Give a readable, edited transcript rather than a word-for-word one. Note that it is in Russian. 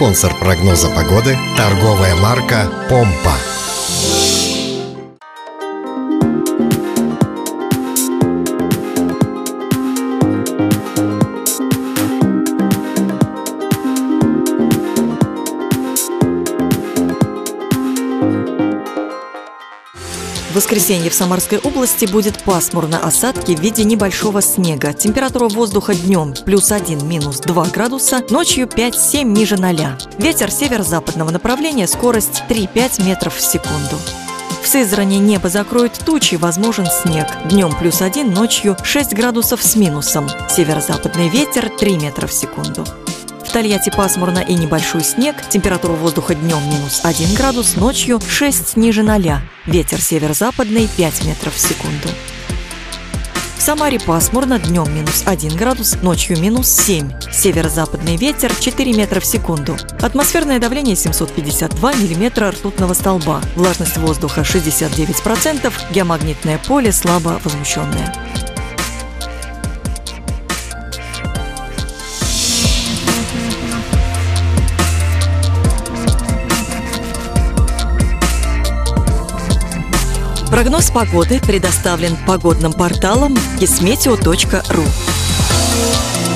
Спонсор прогноза погоды – торговая марка «Помпа». В воскресенье в Самарской области будет пасмурно, осадки в виде небольшого снега. Температура воздуха днем +1, -2 градуса, ночью 5-7 ниже 0. Ветер северо-западного направления, скорость 3-5 метров в секунду. В Сызрани небо закроет тучи, возможен снег. Днем +1, ночью 6 градусов с минусом. Северо-западный ветер 3 метра в секунду. В Тольятти пасмурно и небольшой снег. Температура воздуха днем -1 градус, ночью 6 ниже 0. Ветер северо-западный 5 метров в секунду. В Самаре пасмурно, днем -1 градус, ночью -7. Северо-западный ветер 4 метра в секунду. Атмосферное давление 752 миллиметра ртутного столба. Влажность воздуха 69%, геомагнитное поле слабо возмущенное. Прогноз погоды предоставлен погодным порталом kismeteo.ru.